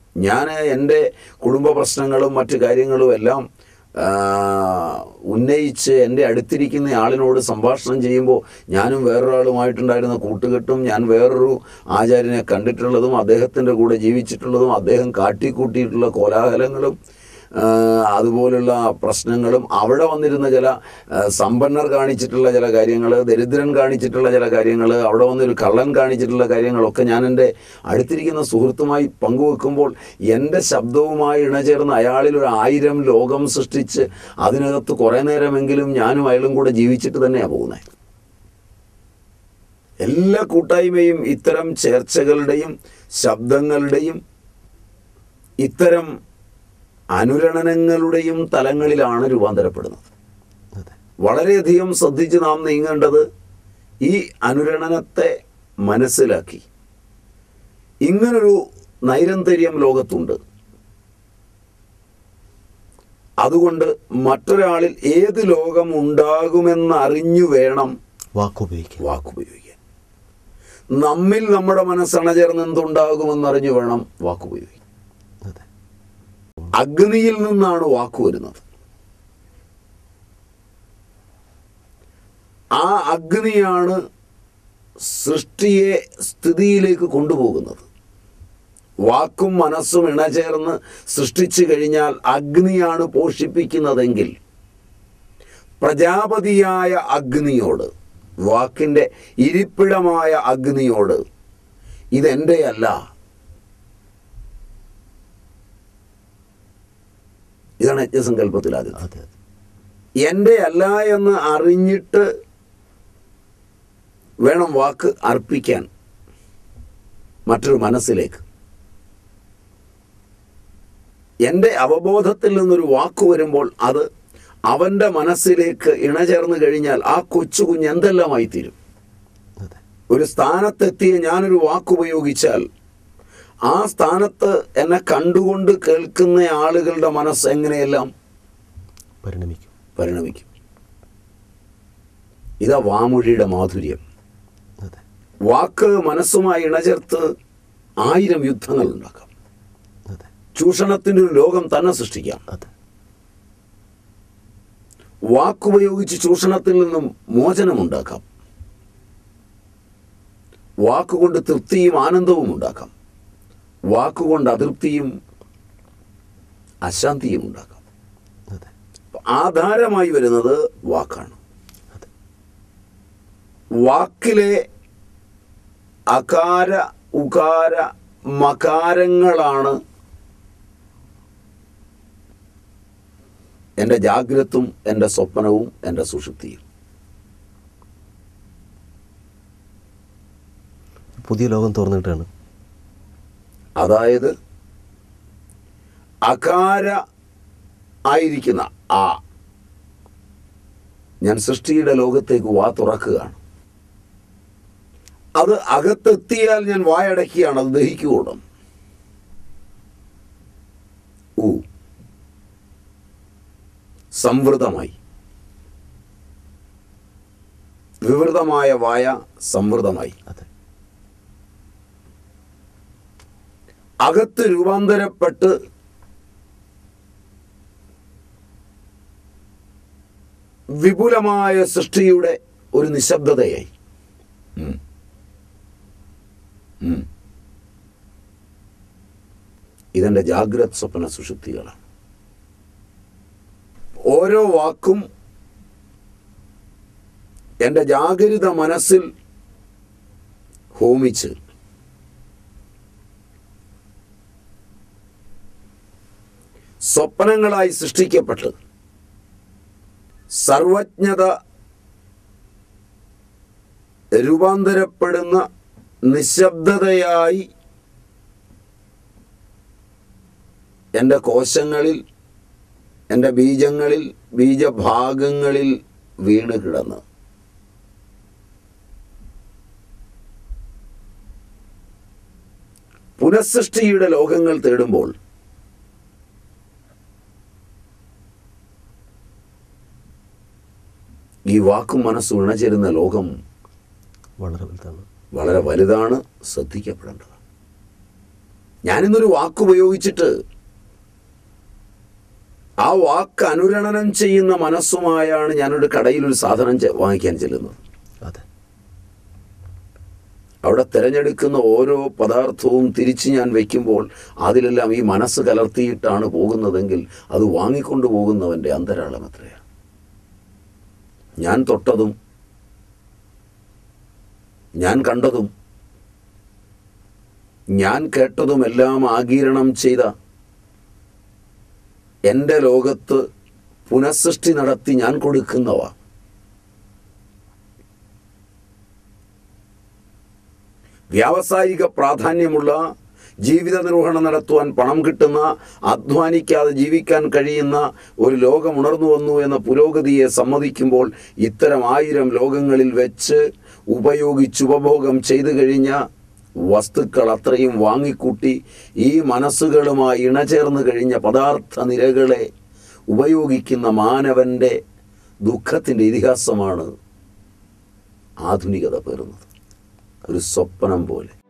ഞാൻ എൻ്റെ കുടുംബ പ്രശ്നങ്ങളും മറ്റു കാര്യങ്ങളും എല്ലാം ഉന്നയിച്ച് എൻ്റെ അടുത്തിരിക്കുന്ന ആളിനോട് സംഭാഷണം ചെയ്യുമ്പോൾ ഞാനും വേറൊരാളുമായിട്ടുണ്ടായിരുന്ന കൂട്ടുകെട്ടും ഞാൻ വേറൊരു ആചാര്യനെ കണ്ടിട്ടുള്ളതും അദ്ദേഹത്തിൻ്റെ കൂടെ ജീവിച്ചിട്ടുള്ളതും അദ്ദേഹം കാട്ടിക്കൂട്ടിയിട്ടുള്ള കോലാഹലങ്ങളും അതുപോലുള്ള പ്രശ്നങ്ങളും അവിടെ വന്നിരുന്ന ചില സമ്പന്നർ കാണിച്ചിട്ടുള്ള ചില കാര്യങ്ങൾ, ദരിദ്രൻ കാണിച്ചിട്ടുള്ള ചില കാര്യങ്ങൾ, അവിടെ വന്നൊരു കള്ളൻ കാണിച്ചിട്ടുള്ള കാര്യങ്ങളൊക്കെ ഞാൻ എൻ്റെ അടുത്തിരിക്കുന്ന സുഹൃത്തുമായി പങ്കുവെക്കുമ്പോൾ എൻ്റെ ശബ്ദവുമായി ഇണചേർന്ന് അയാളിൽ ഒരു 1000 ലോകം സൃഷ്ടിച്ച് അതിനകത്ത് കുറേ നേരമെങ്കിലും ഞാനും അയാളും കൂടെ ജീവിച്ചിട്ട് തന്നെയാണ് പോകുന്നത്. എല്ലാ കൂട്ടായ്മയും ഇത്തരം ചേർച്ചകളുടെയും ശബ്ദങ്ങളുടെയും ഇത്തരം അനുരണനങ്ങളുടെയും തലങ്ങളിലാണ് രൂപാന്തരപ്പെടുന്നത്. വളരെയധികം ശ്രദ്ധിച്ച് നാം നീങ്ങേണ്ടത് ഈ അനുരണനത്തെ മനസ്സിലാക്കി ഇങ്ങനൊരു നൈരന്തര്യം ലോകത്തുണ്ട്, അതുകൊണ്ട് മറ്റൊരാളിൽ ഏത് ലോകം ഉണ്ടാകുമെന്നറിഞ്ഞു വേണം വാക്കുപയോഗിക്കാൻ. നമ്മിൽ നമ്മുടെ മനസ്സണചേർന്ന് എന്തുണ്ടാകുമെന്നറിഞ്ഞു വേണം വാക്കുപയോഗിക്കാൻ. അഗ്നിയിൽ നിന്നാണ് വാക്ക് വരുന്നത്. ആ അഗ്നിയാണ് സൃഷ്ടിയെ സ്ഥിതിയിലേക്ക് കൊണ്ടുപോകുന്നത്. വാക്കും മനസ്സും ഇണചേർന്ന് സൃഷ്ടിച്ചു കഴിഞ്ഞാൽ അഗ്നിയാണ് പോഷിപ്പിക്കുന്നതെങ്കിൽ പ്രജാപതിയായ അഗ്നിയോട്, വാക്കിൻ്റെ ഇരിപ്പിടമായ അഗ്നിയോട് ഇതെൻ്റെയല്ല, ഇതാണ് യജ്ഞസങ്കല്പത്തിൽ ആദ്യം, എൻ്റെ അല്ല എന്ന് അറിഞ്ഞിട്ട് വേണം വാക്ക് അർപ്പിക്കാൻ മറ്റൊരു മനസ്സിലേക്ക്. എൻ്റെ അവബോധത്തിൽ നിന്നൊരു വാക്ക് വരുമ്പോൾ അത് അവൻ്റെ മനസ്സിലേക്ക് ഇണചേർന്ന് കഴിഞ്ഞാൽ ആ കൊച്ചു കുഞ്ഞ് എന്തെല്ലാമായി തീരും. ഒരു സ്ഥാനത്തെത്തിയ ഞാനൊരു വാക്കുപയോഗിച്ചാൽ ആ സ്ഥാനത്ത് എന്നെ കണ്ടുകൊണ്ട് കേൾക്കുന്ന ആളുകളുടെ മനസ്സ് എങ്ങനെയെല്ലാം പരിണമിക്കും. ഇതാ വാമൊഴിയുടെ മാധുര്യം. വാക്ക് മനസ്സുമായി ഇണചേർത്ത് 1000 യുദ്ധങ്ങൾ ഉണ്ടാക്കാം. ചൂഷണത്തിൻ്റെ ഒരു ലോകം തന്നെ സൃഷ്ടിക്കാം. വാക്കുപയോഗിച്ച് ചൂഷണത്തിൽ നിന്നും മോചനമുണ്ടാക്കാം. വാക്കുകൊണ്ട് തൃപ്തിയും ആനന്ദവും ഉണ്ടാക്കാം. വാക്കുകൊണ്ട് അതൃപ്തിയും അശാന്തിയും ഉണ്ടാക്കാം. ആധാരമായി വരുന്നത് വാക്കാണ്. വാക്കിലെ അകാര ഉകാര മകാരങ്ങളാണ് എൻ്റെ ജാഗ്രതും എൻ്റെ സ്വപ്നവും എൻ്റെ സുഷുപ്തിയും. പുതിയ ലോകം തുറന്നിട്ടാണ്. അതായത് അകാര ആയിരിക്കുന്ന ആ ഞാൻ സൃഷ്ടിയുടെ ലോകത്തേക്ക് വാ തുറക്കുകയാണ്. അത് അകത്തെത്തിയാൽ ഞാൻ വായടക്കിയാണ്, അത് ദഹിക്കുകൂടും. സംവൃതമായി, വിവൃതമായ വായ സംവൃതമായി. അകത്ത് രൂപാന്തരപ്പെട്ട് വിപുലമായ സൃഷ്ടിയുടെ ഒരു നിശബ്ദതയായി. ഇതെൻ്റെ ജാഗ്രത് സ്വപ്ന സുഷുപ്തികളാണ്. ഓരോ വാക്കും എൻ്റെ ജാഗരിത മനസ്സിൽ ഹോമിച്ച് സ്വപ്നങ്ങളായി സൃഷ്ടിക്കപ്പെട്ട് സർവജ്ഞത രൂപാന്തരപ്പെടുന്ന നിശബ്ദതയായി എൻ്റെ കോശങ്ങളിൽ, എൻ്റെ ബീജങ്ങളിൽ, ബീജഭാഗങ്ങളിൽ വീണ് കിടന്ന് പുനഃസൃഷ്ടിയുടെ ലോകങ്ങൾ തേടുമ്പോൾ ഈ വാക്കും മനസ്സും ഇണചേരുന്ന ലോകം വളരെ വലുതാണ്, ശ്രദ്ധിക്കപ്പെടേണ്ടതാണ്. ഞാനിന്നൊരു വാക്കുപയോഗിച്ചിട്ട് ആ വാക്ക് അനുരണനം ചെയ്യുന്ന മനസ്സുമായാണ് ഞാനൊരു കടയിലൊരു സാധനം വാങ്ങിക്കാൻ ചെല്ലുന്നത്. അതെ. അവിടെ തിരഞ്ഞെടുക്കുന്ന ഓരോ പദാർത്ഥവും തിരിച്ച് ഞാൻ വയ്ക്കുമ്പോൾ അതിലെല്ലാം ഈ മനസ്സ് കലർത്തിയിട്ടാണ് പോകുന്നതെങ്കിൽ അത് വാങ്ങിക്കൊണ്ടു പോകുന്നവൻ്റെ അന്തരാളം എത്രയാണ്. ഞാൻ തൊട്ടതും ഞാൻ കണ്ടതും ഞാൻ കേട്ടതുമെല്ലാം ആഗിരണം ചെയ്ത എൻ്റെ ലോകത്ത് പുനഃസൃഷ്ടി നടത്തി ഞാൻ കൊടുക്കുന്നവ വ്യാവസായിക പ്രാധാന്യമുള്ള ജീവിത നിർവഹണം നടത്തുവാൻ പണം കിട്ടുന്ന, അധ്വാനിക്കാതെ ജീവിക്കാൻ കഴിയുന്ന ഒരു ലോകം ഉണർന്നു വന്നു എന്ന പുരോഗതിയെ സമ്മതിക്കുമ്പോൾ ഇത്തരം 1000 ലോകങ്ങളിൽ വെച്ച് ഉപഭോഗം ചെയ്തു കഴിഞ്ഞ വസ്തുക്കൾ അത്രയും വാങ്ങിക്കൂട്ടി ഈ മനസ്സുകളുമായി ഇണചേർന്ന് കഴിഞ്ഞ പദാർത്ഥ നിരകളെ ഉപയോഗിക്കുന്ന മാനവൻ്റെ ദുഃഖത്തിൻ്റെ ഇതിഹാസമാണ് ആധുനികത പേറുന്നത്. ഒരു സ്വപ്നം പോലെ.